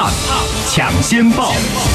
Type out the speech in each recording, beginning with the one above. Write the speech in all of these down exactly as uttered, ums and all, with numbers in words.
Pop Pop 抢先报。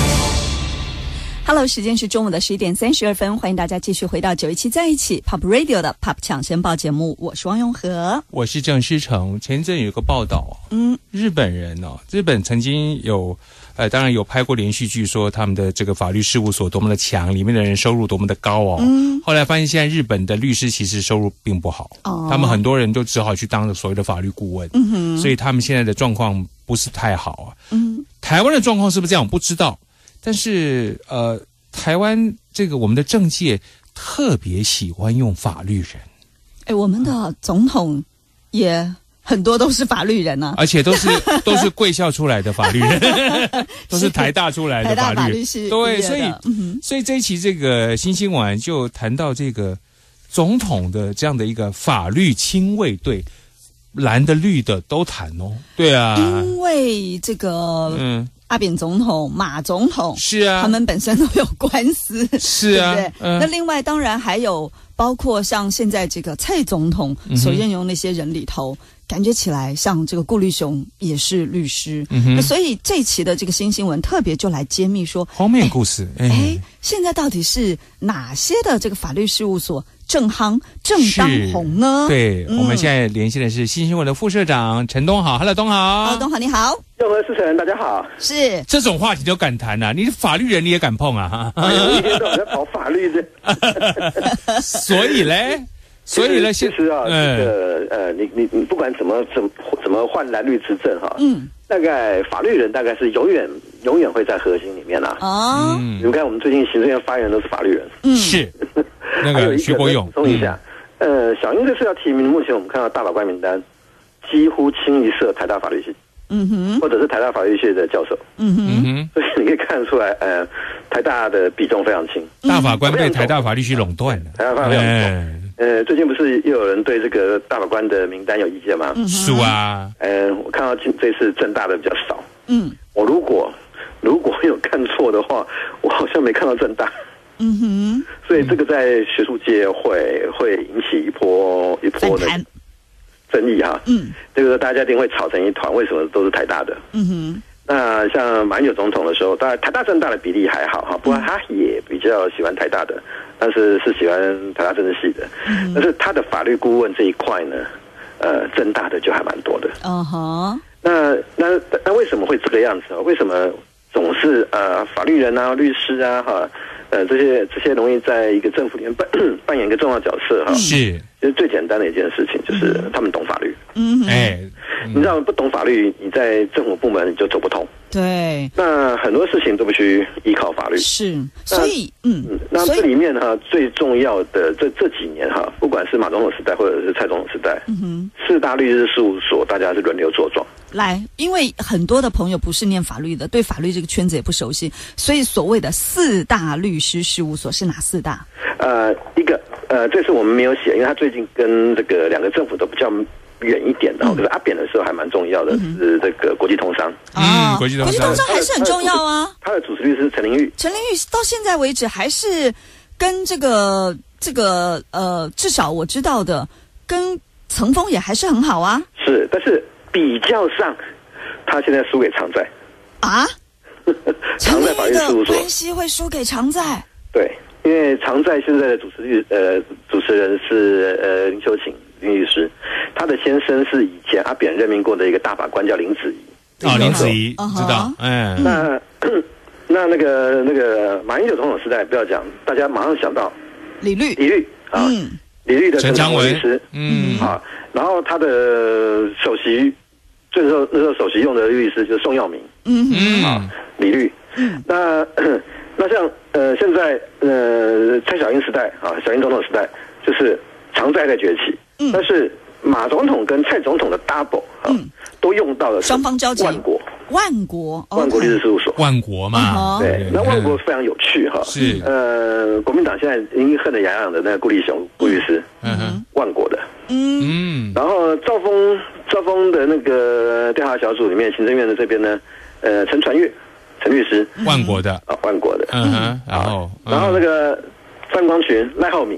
Hello， 时间是中午的十一点三十二分，欢迎大家继续回到九一七在一起 Pop Radio 的 Pop 抢先报节目，我是汪永和， 我是郑诗成。前一阵有个报道，嗯，日本人哦，日本曾经有，呃，当然有拍过连续剧，说他们的这个法律事务所多么的强，里面的人收入多么的高哦。嗯，后来发现现在日本的律师其实收入并不好，哦，他们很多人都只好去当所谓的法律顾问，嗯哼，所以他们现在的状况不是太好啊。嗯，台湾的状况是不是这样？我不知道。但是，呃，台湾这个我们的政界特别喜欢用法律人， 哎，我们的总统也很多都是法律人啊， 而且都是都是贵校出来的法律人，都是台大出来的法律人， 台大法律系对，所以、 嗯、 所以这一期这个新新闻就谈到这个总统的这样的一个法律亲卫队。蓝的绿的都谈哦，对啊， 因为这个嗯，阿扁总统、马总统是啊， 他们本身都有官司， 是啊， 对不对？嗯、那另外当然还有包括像现在这个蔡总统所任用那些人里头。嗯，感觉起来像这个顾立雄也是律师，嗯、那所以这一期的这个新新闻特别就来揭秘说封面故事， 哎、欸，现在到底是哪些的这个法律事务所正夯正当红呢？ 对、嗯，我们现在联系的是新新闻的副社长陈东豪 ，Hello， 东豪 ，Hello， 东豪你好， 永和世成大家好， 是这种话题都敢谈啊？你是法律人你也敢碰啊？ 有一天到晚在跑法律的， 所以嘞。所以呢， 其实啊，嗯、这个呃，你你你不管怎么怎么怎么换蓝绿执政哈，嗯，大概法律人大概是永远永远会在核心里面啦。哦，嗯、你们看我们最近行政院发言人都是法律人， 嗯，是那个徐国勇。 补充一下，嗯、呃，小英这次要提名，目前我们看到大法官名单几乎清一色台大法律系，嗯哼，或者是台大法律系的教授，嗯哼，所以你可以看得出来，呃，台大的比重非常轻， 大法官被台大法律系垄断了， 台大法律系垄断。呃，最近不是又有人对这个大法官的名单有意见吗？ 是啊。 呃，我看到这次政大的比较少。嗯。我如果如果有看错的话，我好像没看到政大。嗯哼。所以这个在学术界会会引起一波一波的争议哈。嗯。这个大家一定会吵成一团，为什么都是台大的？嗯哼。那像马英九总统的时候，当然台大政大的比例还好哈，不过他也比较喜欢台大的。但是是喜欢台大政治系的，嗯、但是他的法律顾问这一块呢，呃，政大的就还蛮多的。哦哈，那那那为什么会这个样子？为什么总是呃法律人啊、律师啊哈，呃这些这些容易在一个政府里面扮扮演一个重要角色哈？是，其实最简单的一件事情就是他们懂法律。嗯，哎，你知道不懂法律，你在政府部门你就走不通。 对， 那很多事情都必须依靠法律。 是，所以嗯， 那这里面哈最重要的这这几年哈，不管是马总统时代或者是蔡总统时代，嗯哼，四大律师事务所大家是轮流坐庄。 来，因为很多的朋友不是念法律的，对法律这个圈子也不熟悉，所以所谓的四大律师事务所是哪四大？ 呃，一个呃，这次我们没有写，因为他最近跟这个两个政府都比较远一点的，嗯、可是阿扁的时候还蛮重要的，嗯、是这个国际通商。 嗯，国际通商， 国际通商还是很重要啊。 他的主持律师陈玲玉， 陈玲玉到现在为止还是跟这个这个呃，至少我知道的，跟层峰也还是很好啊。 是，但是比较上，他现在输给常在啊。 常在法律事务所关系会输给常在？ 对，因为常在现在的主持律呃主持人是呃林秋晴林律师，他的先生是以前阿扁任命过的一个大法官叫林子怡。 哦，林子怡知道，嗯， 那那那个那个马英九总统时代不要讲，大家马上想到李律李律啊，嗯、李律的陈长文律师，嗯啊，然后他的首席。那时候那时候首席用的律师就是宋耀明，嗯嗯啊，李律，嗯，那那像呃现在呃蔡小英时代啊，小英总统时代就是常在在崛起，嗯，但是马总统跟蔡总统的 double 啊，嗯、都用到了双方交集万国万国万国律师事务所万国嘛， 对，那万国非常有趣哈，是呃国民党现在已经恨得痒痒的那个顾立雄顾律师，嗯哼，万国的，嗯，然后赵峰。赵峰的那个调查小组里面，行政院的这边呢，呃，陈传岳，陈律师， 万国的啊，万国的， 嗯哼，然后， 然后那个范光群、赖浩敏，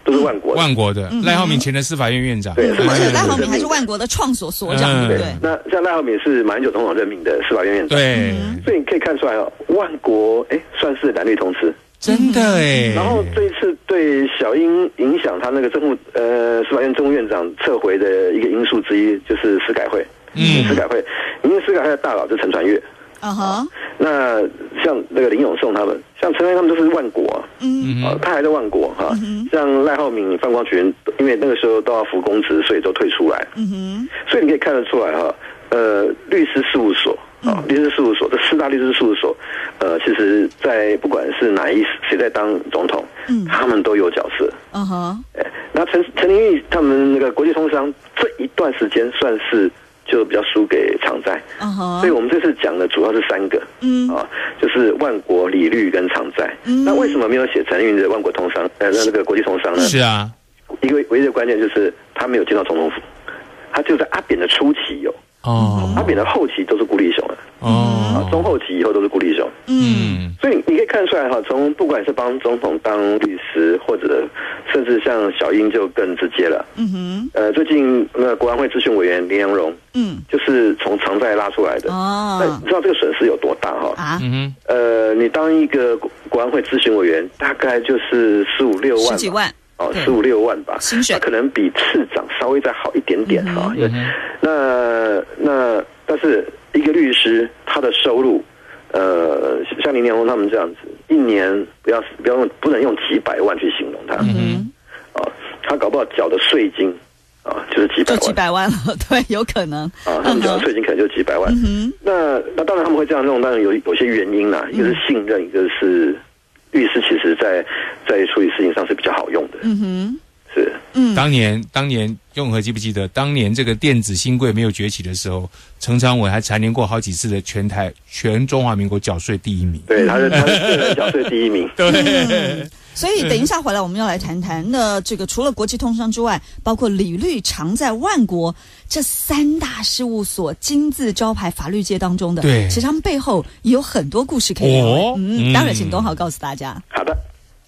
都是万国的。 万国的赖浩闵前的司法院院长， 对， 而且赖浩闵还是万国的创所所长，对不对？ 那像赖浩闵是马英九总统任命的司法院院长， 对， 所以你可以看出来哦，万国哎算是蓝绿通吃。 真的哎， 然后这一次对小英影响他那个政务呃司法院政务院长撤回的一个因素之一，就是司改会，嗯，司改会，因为司改会的大佬就是陈传岳，啊哈，那像那个林永颂他们，像陈传岳他们都是万国啊，嗯，啊，他还在万国哈，嗯、像赖浩闵、范光群，因为那个时候都要服公职，所以都退出来，嗯哼，所以你可以看得出来哈，呃，律师事务所。啊、哦，律师事务所，这四大律师事务所，呃，其实，在不管是哪一谁在当总统，嗯，他们都有角色。嗯哼，哎，那陈陈玲玉他们那个国际通商这一段时间算是就比较输给常在。嗯哼，所以我们这次讲的主要是三个，嗯，啊，就是万国、理律跟常在。嗯，那为什么没有写陈玲玉的万国通商？呃，那那个国际通商呢？ 是啊， 一个唯一的关键就是他没有进到总统府，他就在阿扁的初期有。哦，阿扁的后期都是辜立雄了，哦，中后期以后都是辜立雄，嗯，所以你可以看出来哈，从不管是帮总统当律师，或者甚至像小英就更直接了，嗯哼，呃，最近那个国安会咨询委员林洋荣，嗯，就是从常在拉出来的，哦，那你知道这个损失有多大哈？啊，嗯哼，呃，你当一个国安会咨询委员，大概就是十五六万， 十几万。 哦，十五六万吧， 薪水可能比次长稍微再好一点点哈。嗯嗯、那那但是一个律师他的收入，呃，像林良宏他们这样子，一年不要不要用不能用几百万去形容他。嗯，啊，他搞不好缴的税金啊，就是几百万， 就几百万了，对，有可能。 啊，他们缴的税金可能就几百万。嗯、那那当然他们会这样弄，当然有有些原因啦，一个是信任，一个是。律师其实在在处理事情上是比较好用的，嗯哼，是， 嗯，当年当年永和记不记得，当年这个电子新贵没有崛起的时候，陈昌伟还蝉联过好几次的全台全中华民国缴税第一名， 对，他是他是个人缴税第一名， 对。 嗯所以等一下回来，我们要来谈谈的这个，除了国际通商之外，包括理律、常在、万国这三大事务所金字招牌法律界当中的， 对， 其实他们背后也有很多故事可以聊。哦、嗯，当然，请东豪告诉大家。 好的。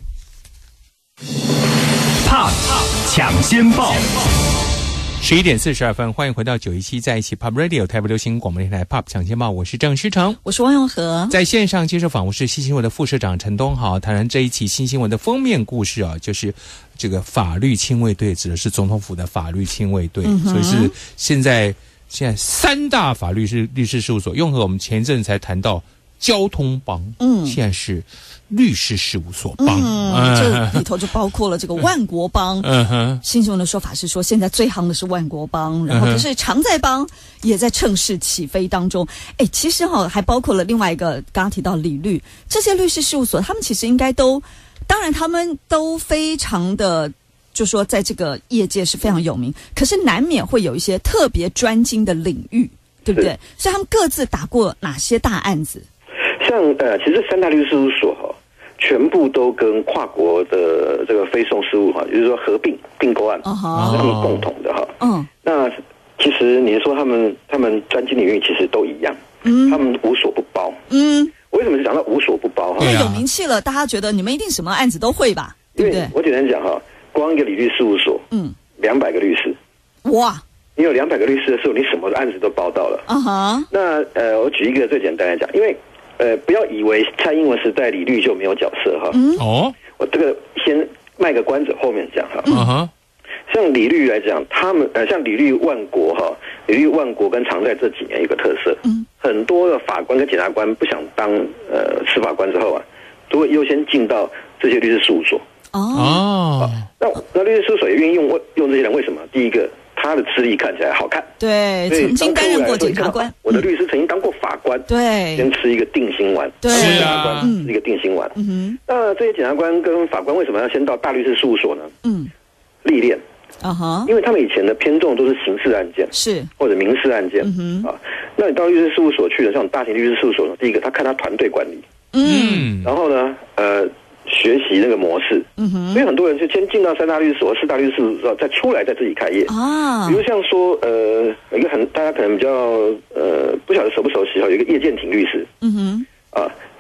Pop 抢先报。 十一点四十二分，欢迎回到九一七在一起 Pop Radio 台北流行广播电台 Pop 抢先报，我是郑诗成， 我是汪永和。 在线上接受访问是新新闻的副社长陈东豪，谈谈这一期新新闻的封面故事啊，就是这个法律亲卫队，指的是总统府的法律亲卫队，嗯、所以是现在现在三大法律是律师事务所。永和我们前一阵才谈到交通帮，嗯，现在是律师事务所帮， 嗯，这里头就包括了这个万国帮。嗯哼，新新闻的说法是说，现在最夯的是万国帮，然后可是常在帮也在趁势起飞当中。哎，其实哈、哦、还包括了另外一个，刚刚提到理律这些律师事务所，他们其实应该都，当然他们都非常的，就说在这个业界是非常有名，可是难免会有一些特别专精的领域，对不对？所以他们各自打过哪些大案子？ 像呃，其实三大律师事务所哈，全部都跟跨国的这个非讼事务哈，就是说合并并购案， uh-huh. 是他们共同的哈。嗯， uh-huh. 那其实你说他们他们专精领域其实都一样，嗯，他们无所不包。嗯，为什么是讲到无所不包哈？ 因为有名气了，大家觉得你们一定什么案子都会吧？对不对？ 我简单讲哈，光一个理律事务所，嗯，两百个律师， 哇！ 你有两百个律师的时候，你什么案子都包到了。啊哈。那呃，我举一个最简单来讲，因为。呃，不要以为蔡英文时代理律就没有角色哈。嗯。哦。我这个先卖个关子，后面讲哈。嗯哼。像理律来讲，他们呃，像理律万国哈，理律万国跟常在这几年有个特色，嗯，很多的法官跟检察官不想当呃司法官之后啊，都会优先进到这些律师事务所。哦。啊、那那律师事务所也愿意用用这些人，为什么？第一个。他的资历看起来好看， 对，曾经担任过检察官。 我的律师曾经当过法官， 对， 先吃一个定心丸， 对， 检察官吃一个定心丸。嗯哼，那这些检察官跟法官为什么要先到大律师事务所呢？嗯，历练啊哈，因为他们以前的偏重都是刑事案件， 是或者民事案件。嗯哼啊，那你到律师事务所去的这种大型律师事务所呢，第一个他看他团队管理，嗯，然后呢，呃。学习那个模式，嗯哼，所以很多人就先进到三大律师所、四大律师事务所，再出来再自己开业啊。比如像说，呃，一个很大家可能比较呃不晓得熟不熟悉哈，有一个叶剑廷律师，嗯哼，啊，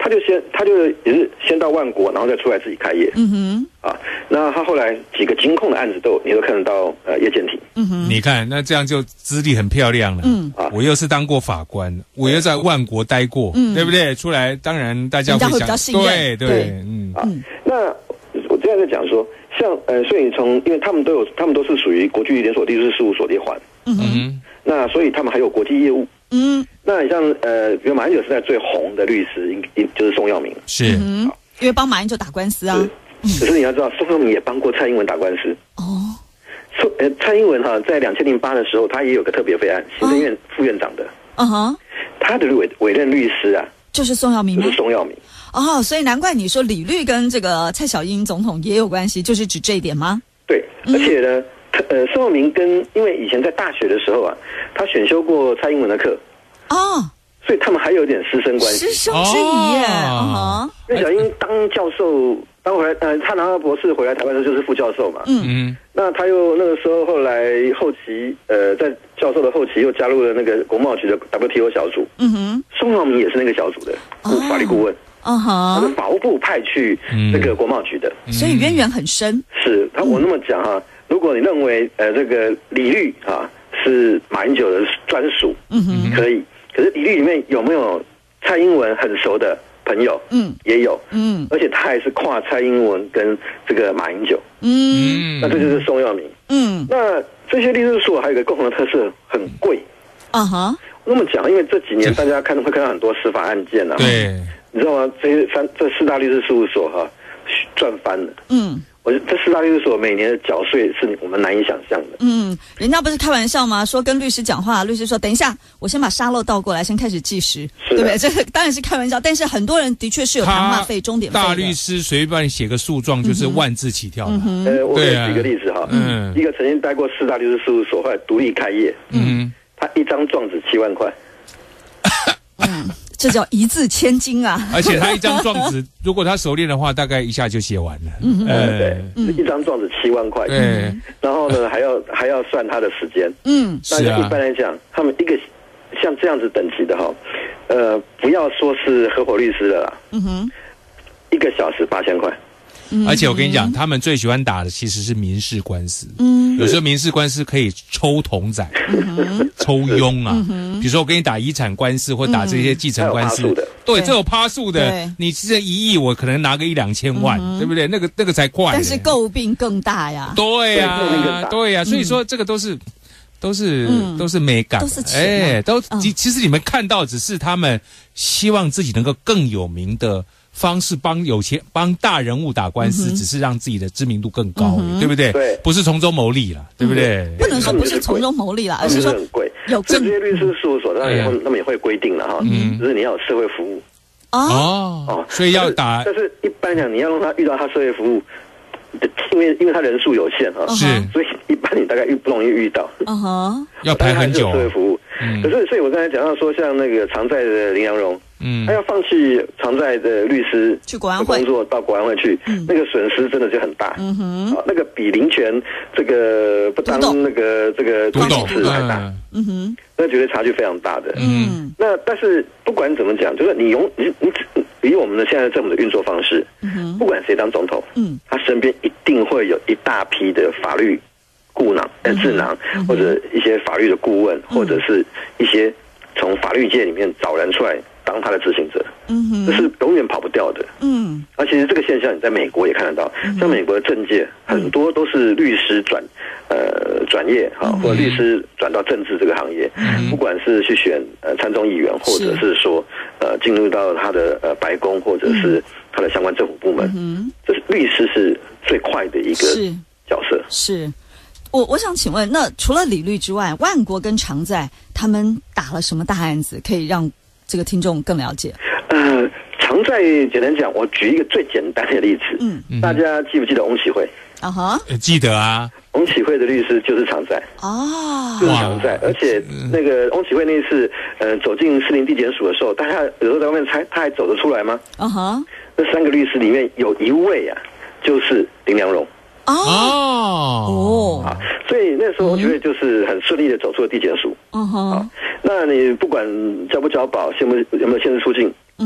他就先他就也是先到万国，然后再出来自己开业。嗯哼，啊，那他后来几个金控的案子都你都看得到呃叶剑廷。 嗯哼，你看那这样就资历很漂亮了。嗯啊，我又是当过法官，我又在万国待过，嗯、对不对？出来当然大家会想， 会比较信任。 对对，嗯啊，那我这样在讲说，像呃，所以从因为他们都有，他们都是属于国际连锁律师事务所列环。嗯哼，那所以他们还有国际业务。嗯，那你像呃，比如马英九时代最红的律师，应应就是宋耀明， 是， 嗯、因为帮马英九打官司啊。 可是你要知道，宋耀明也帮过蔡英文打官司。哦，宋呃，蔡英文哈、啊，在两千零八的时候，他也有个特别备案，行政院副院长的。嗯哼，他的委委任律师啊， 就是宋耀明， 就是宋耀明。 哦，所以难怪你说李律跟这个蔡小英总统也有关系，就是指这一点吗？ 对，而且呢。嗯呃，宋耀明跟因为以前在大学的时候啊，他选修过蔡英文的课哦，所以他们还有点师生关系， 师生之谊耶。 哦，因为小英当教授，当回来呃，他拿到博士回来台湾的时候就是副教授嘛。嗯嗯。那他又那个时候后来后期呃，在教授的后期又加入了那个国贸局的 W T O 小组。嗯哼。宋耀明也是那个小组的顾法律顾问。嗯哼。他是法务部派去那个国贸局的， 所以渊源很深。 是他我那么讲哈。如果你认为呃这个李律啊是马英九的专属，嗯哼，可以。可是李律里面有没有蔡英文很熟的朋友？嗯，也有，嗯，而且他还是跨蔡英文跟这个马英九，嗯，那这就是宋耀明，嗯，那这些律师所还有一个共同的特色，很贵，啊哈。那么讲，因为这几年大家看会看到很多司法案件啊， 对， 你知道吗？这些三这四大律师事务所哈、啊、赚翻了，嗯。我这四大律师所每年的缴税是我们难以想象的。 嗯，人家不是开玩笑吗？说跟律师讲话，律师说等一下，我先把沙漏倒过来，先开始计时，对不对？这个当然是开玩笑，但是很多人的确是有谈话费、钟点费的。 大律师随便写个诉状就是万字起跳的。 嗯、呃，我给你举个例子哈，嗯，一个曾经待过四大律师事务所，后来独立开业，嗯，他一张状纸七万块。 嗯。这叫一字千金啊！ 而且他一张状纸，如果他熟练的话，大概一下就写完了。 嗯，呃、对，嗯、一张状纸七万块。对、嗯，然后呢，还要还要算他的时间。嗯，那一般来讲，他们一个像这样子等级的哈，呃，不要说是合伙律师了啦。嗯哼，一个小时八千块。 而且我跟你讲，他们最喜欢打的其实是民事官司。嗯，有时候民事官司可以抽童仔、嗯、抽佣啊。嗯、比如说我跟你打遗产官司或打这些继承官司，嗯、对，这有趴数的。你这一亿，我可能拿个一两千万，嗯、对不对？那个那个才快。 但是诟病更大呀。 对呀、啊，对呀、啊，所以说这个都是。都是、嗯、都是美感， 都是钱、啊，哎， 都、嗯、其实你们看到只是他们希望自己能够更有名的方式帮有钱帮大人物打官司，嗯、只是让自己的知名度更高，嗯、对不对？ 对， 不是从中牟利了，对不对？ 嗯、不能说不是从中牟利了，而是说很贵。 有这些律师事务所当然也会，他们也会规定了哈，嗯，就是你要有社会服务哦哦，所以要打。 但是一般讲，你要让他遇到他社会服务。因为因为他人数有限啊， 是， 所以一般你大概遇不容易遇到，嗯哼，要排很久。 社会服务，嗯，可是所以我刚才讲到说，像那个常在的林良荣，嗯，他要放弃常在的律师去国安会工作，到国安会去，嗯，那个损失真的就很大，嗯哼，啊，那个比林权这个不当那个这个读懂事还大，嗯哼，那绝对差距非常大的，嗯，那但是不管怎么讲，就是你永你你以我们的现在政府的运作方式，嗯哼，不管谁当总统，嗯，他身边一定会有一大批的法律顾囊、呃智囊，嗯、或者一些法律的顾问，嗯、或者是一些从法律界里面找人出来当他的执行者，嗯哼，这是永远跑不掉的，嗯。而其实这个现象你在美国也看得到，嗯、像美国的政界很多都是律师转呃转业哈，或者律师转到政治这个行业，嗯、不管是去选呃参众议员，或者是说呃进入到他的呃白宫，或者是他的相关政府部门，嗯、这是律师是最快的一个角色。 是。我我想请问，那除了李律之外，万国跟常在他们打了什么大案子，可以让这个听众更了解？ 呃，常在简单讲，我举一个最简单的例子，嗯，大家记不记得翁启慧？ 啊哈， 记得啊。 翁启慧的律师就是常在哦，就是常在，而且那个翁启慧那次呃走进士林地检署的时候，大家有时候在外面猜他还走得出来吗？啊哈，那三个律师里面有一位啊，就是林良荣。哦哦啊！所以那时候我觉得就是很顺利的走出了地检署。嗯哼。啊，那你不管交不交保，现不有没有限制出境，嗯，林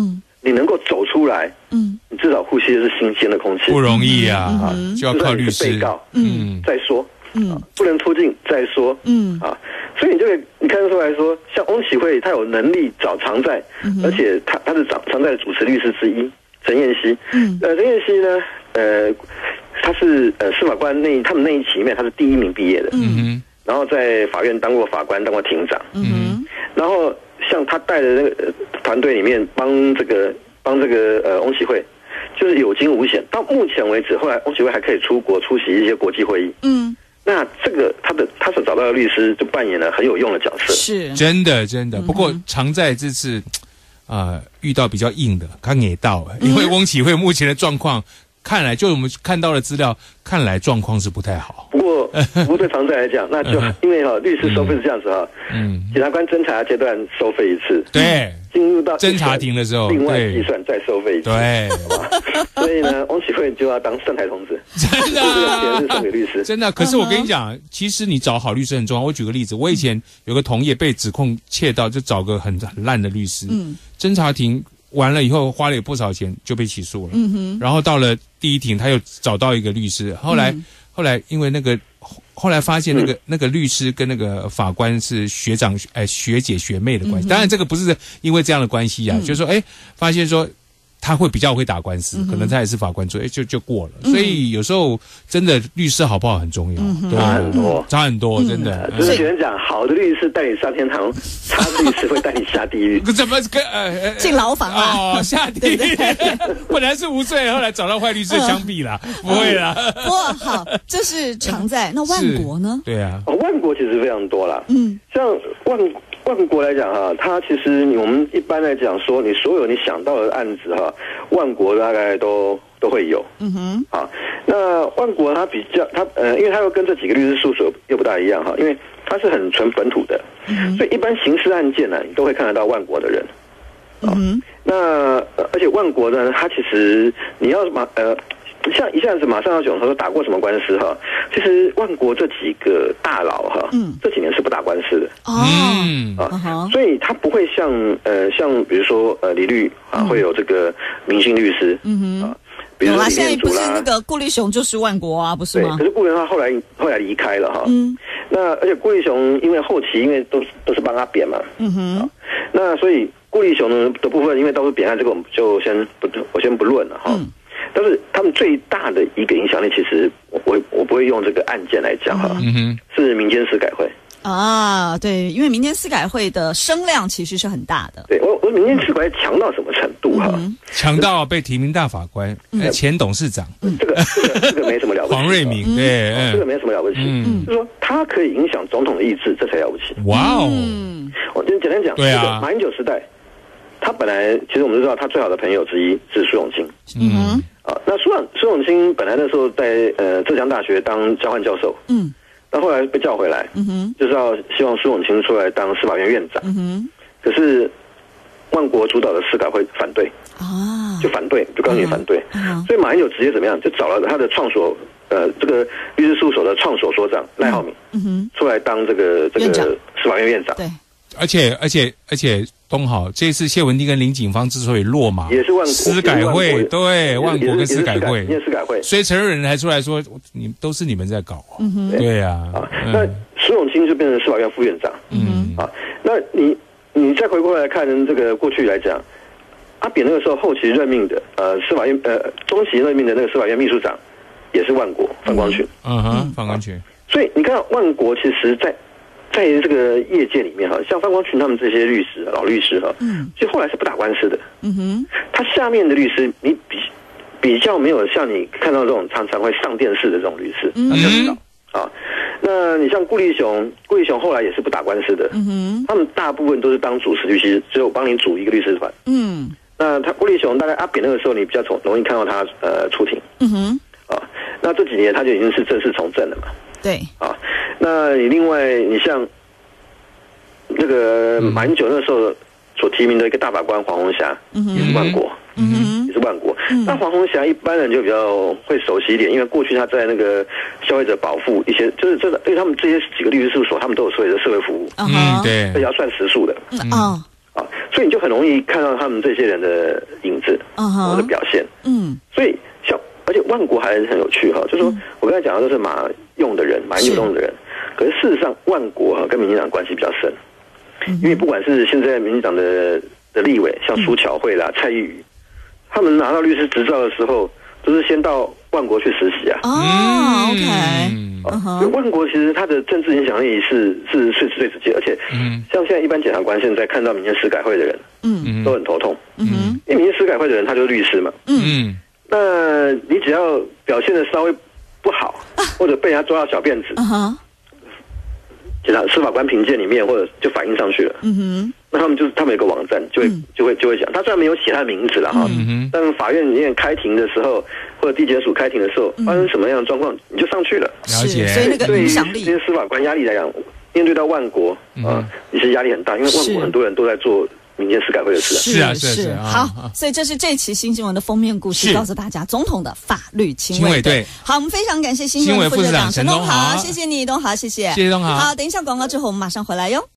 你能够走出来，嗯，你至少呼吸的是新鲜的空气， 不容易啊，嗯嗯、就要靠律师。 被告，嗯，再说，嗯、啊，不能出境再说，嗯，啊，所以你就可以你看得出来说，像翁启慧，他有能力找常在，嗯、而且他他是常常在的主持律师之一，陈彦希，嗯，呃，陈彦希呢，呃，他是呃司法官那他们那一期里面他是第一名毕业的，嗯哼，然后在法院当过法官，当过庭长，嗯哼，然后像他带的那个团队里面帮这个帮这个呃翁启慧。就是有惊无险，到目前为止，后来翁启慧还可以出国出席一些国际会议。嗯，那这个他的他所找到的律师就扮演了很有用的角色， 是真的真的。不过常在这次啊、呃、遇到比较硬的，刚也到，因为翁启慧目前的状况。看来，就我们看到的资料，看来状况是不太好。 不过，不过对常在来讲，那就因为哈、哦、律师收费是这样子哈，嗯，检察官侦查阶段收费一次， 对， 进入到侦查庭的时候， 另外计算再收费一次， 对， 好吧？所以呢，翁启慧就要当上台童子， 真的、 啊，这个钱是送给律师， 真的。可是我跟你讲，其实你找好律师很重要。我举个例子，我以前有个同业被指控窃盗，就找个很很烂的律师，嗯，侦查庭。完了以后花了也不少钱就被起诉了，嗯哼，然后到了第一庭他又找到一个律师，后来、嗯、后来因为那个后来发现那个、嗯、那个律师跟那个法官是学长哎学姐学妹的关系、嗯，当然这个不是因为这样的关系啊，嗯、就是说哎发现说他会比较会打官司，嗯、可能他也是法官做，哎就就过了、嗯，所以有时候真的律师好不好很重要， 嗯、差很多， 差很多，真的。 就是有人讲，好的律师带你上天堂，差的律师会带你下地狱。 怎么跟呃进牢房啊？ 哦，下地狱。本来是无罪，后来找到坏律师枪毙了，不会啦。 不过好，这是常在。那万国呢？ 对啊， 哦，万国其实非常多啦。嗯，像万。万国来讲哈，它其实我们一般来讲说，你所有你想到的案子哈，万国大概都都会有。嗯哼，啊，那万国它比较它呃，因为它又跟这几个律师事务所又不大一样哈，因为它是很纯本土的，嗯、所以一般刑事案件呢，你都会看得到万国的人。啊、嗯，那、呃、而且万国呢，它其实你要马呃。像一下子马上要讲，他说打过什么官司哈？其实万国这几个大佬哈，嗯，这几年是不打官司的哦， 啊，所以他不会像呃像比如说呃李律啊，会有这个明星律师，嗯哼啊，比如说李念祖啦， 现在不是那个顾立雄就是万国啊，不是吗？ 对，可是顾立雄他后来后来离开了哈，嗯，那而且顾立雄因为后期因为都都是帮他贬嘛，嗯哼，啊、那所以顾立雄呢的部分因为都是贬案，这个我们就先不我先不论了哈。嗯，但是他们最大的一个影响力，其实我我我不会用这个案件来讲哈，嗯哼，是民间司改会啊，对，因为民间司改会的声量其实是很大的。 对，我我民间司改会强到什么程度哈？ 嗯、强到被提名大法官、嗯、前董事长， 嗯、这个这个这个没什么了不起。 黄瑞明，对、 嗯哦，这个没什么了不起，嗯，就是说他可以影响总统的意志，这才了不起。 哇哦， 嗯，我就简单讲， 对啊， 这个马英九时代。他本来其实我们都知道，他最好的朋友之一是苏永清。嗯，啊，那苏永苏永清本来那时候在呃浙江大学当交换教授。嗯，那后来被叫回来，嗯哼，就是要希望苏永清出来当司法院院长。嗯哼，可是万国主导的司改会反对啊，就反对，就告诉你反对。嗯，所以马英九直接怎么样，就找了他的创所呃这个律师事务所的创所所长赖浩敏，嗯哼，出来当这个这个司法院院长。 对， 而且而且而且。东好，这次谢文帝跟林景芳之所以落马， 也是万国司改会，对，万国跟司改会， 司改会， 所以陈瑞仁还出来说，你都是你们在搞，嗯哼，对呀、啊， 啊，那苏永清就变成司法院副院长，嗯，啊，那你你再回过来看这个过去来讲，阿扁那个时候后期任命的，呃，司法院呃中期任命的那个司法院秘书长也是万国范光群， 嗯哼，范光群、啊， 所以你看万国其实在。在这个业界里面哈，像范光群他们这些律师、老律师哈，嗯，其实后来是不打官司的。嗯哼，他下面的律师，你比比较没有像你看到这种常常会上电视的这种律师，嗯，很少啊。那你像顾立雄，顾立雄后来也是不打官司的。嗯哼，他们大部分都是当主持律师，只有帮你组一个律师团。嗯，那他顾立雄大概阿扁那个时候，你比较从容易看到他呃出庭。嗯哼，啊，那这几年他就已经是正式从政了嘛。 对， 啊。那你另外，你像那个马英九那时候所提名的一个大法官黄虹霞，嗯、也是万国，嗯，也是万国。嗯、那黄虹霞一般人就比较会熟悉一点，因为过去他在那个消费者保护一些，就是这个，因为他们这些几个律师事务所，他们都有所谓的社会服务， 嗯，对， 这要算时数的，嗯啊，所所以你就很容易看到他们这些人的影子，我、uh huh. 的表现。嗯，所以像而且万国还很有趣哈，就是说、嗯、我刚才讲的都是马用的人，马英九用的人，可是事实上万国哈跟民进党关系比较深，嗯、因为不管是现在民进党的的立委，像苏巧慧啦、嗯、蔡依瑜，他们拿到律师执照的时候，都是先到万国去实习啊。 哦 ，OK。 啊，万国其实他的政治影响力是是是最直接，而且，嗯，像现在一般检察官现在看到民间司改会的人，嗯，都很头痛，嗯，因为民间司改会的人他就是律师嘛，嗯，那你只要表现的稍微不好，或者被人家抓到小辫子，嗯哼，检察司法官评鉴里面或者就反映上去了，嗯哼，那他们就是他们有个网站就会、嗯、就会就会讲，他虽然没有写他的名字了哈，嗯哼，但法院里面开庭的时候。或者地检署开庭的时候，发生什么样的状况，你就上去了。 了解， 所以那个影响力， 对这些司法官压力来讲，面对到万国啊，其实压力很大，因为万国很多人都在做民间司改会的事。 是啊，是啊，是啊。 好，所以这是这期新新闻的封面故事，告诉大家总统的法律亲卫队。好，我们非常感谢新新闻副社长陈东豪，谢谢你，东豪，谢谢， 谢谢东豪。 好，等一下广告之后，我们马上回来哟。